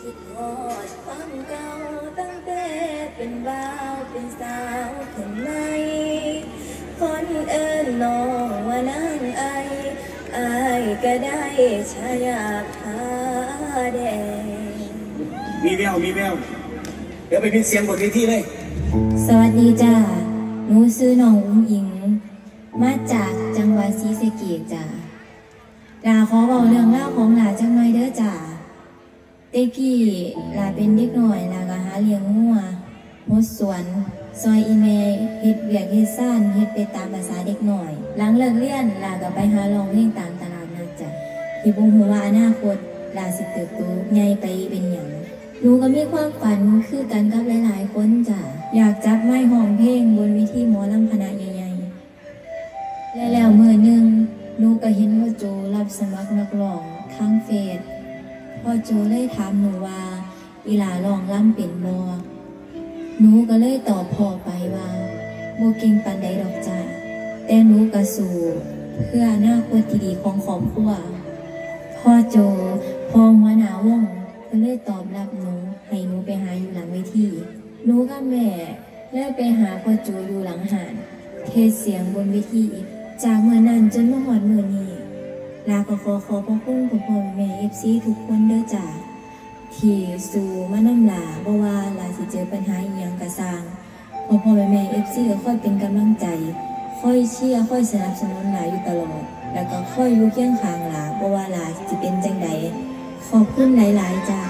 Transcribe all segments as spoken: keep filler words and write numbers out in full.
คิดฮอดความเก่าตั้งแต่เป็นบ่าวเป็นสาวถึงไหนคนเอิ้นน้องว่านางไออายก็ได้ฉายาผาแดงมีแววมีแววเดี๋ยวไปพิมพ์เสียงบนเวทีเลยสวัสดีจ้าหนูซื้อน้องอุ้งอิงมาจากจังหวัดศรีสะเกษจ้าลาขอบอกเรื่องเล่าของหลาจังหน่อยเด้อจ้าเด็กกี้ลาเป็นเด็กหน่อยลาก็หาเลี้ยงงัวหดสวนซอยอีเมเฮ็ดเบียกเฮ็ดซ่านเฮ็ดไปตามภาษาเด็กหน่อยหลังเลิกเรียนลาก็ไปหาลองเพลงตามตลาดนัดจ้ะที่บ่ฮู้ว่าอนาคตลาสิเติบโตใหญ่ไปเป็นหยังหนูก็มีความฝันคือกันกับหลายๆคนจ้ะอยากจับไม้ห้องเพลงบนวิธีหมอลำคณะใหญ่ๆและแล้วมื้อหนึ่งหนูก็เห็นว่าโจรับสมัครนักร้องทางเฟซพ่อโจเลยถามหนูว่าอีหลาร้องล่ำเป็นบ่หนูก็เลยตอบพ่อไปว่าบ่เก่งปานใดดอกจ้าแต่หนูก็สู้เพื่ออนาคตที่ดีของครอบครัวพ่อโจพ่อหัวหน้าวงก็เลยตอบรับหนูให้หนูไปหาอยู่หลังเวทีหนูกับแม่เลยไปหาพ่อโจอยู่หลังหานเทศเสียงบนเวทีจากเมื่อนั้นจนมาฮอดมื้อนี้ลาก็ขอขอบพระคุณพ่อพ่อแม่ เอฟ ซี ทุกคนเด้อจ้าที่สู่มานำลาบ่ว่าลาสิเจอปัญหาอีหยังก็สร้างพ่อพ่อแม่แม่ เอฟ ซี ก็ค่อยเป็นกำลังใจค่อยเชียร์ค่อยสนับสนุนลาอยู่ตลอดแล้วก็ค่อยอยู่เคียงข้างลาบ่ว่าลาสิเป็นจังใดขอบคุณหลายๆจ้า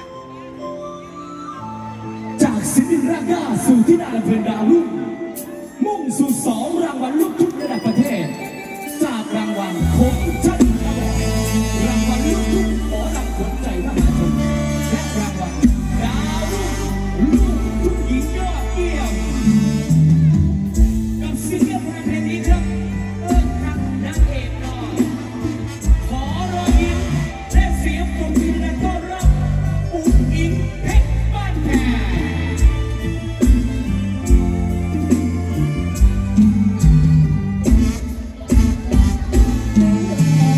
จากศิลปินรากาสู่ที่ดาเพลินดาวรุ่งมุ่งสู่สองรางวัลลูกทุ่งระดับประเทศจากรางวัลคงจันรางวัลลูกทุ่งหมอลำขวัญใจมหาชนและรางวัลดาวรุ่งลูกทุ่งหญิงยอดเยี่ยมกับซิงเกิลเพลงนี้ครับเอิ้นรักนางเอกน้อยขอรอยยิ้มและเสียงปรบมือและต้อนรับอุ้งอิงเพชรบ้านแพงเ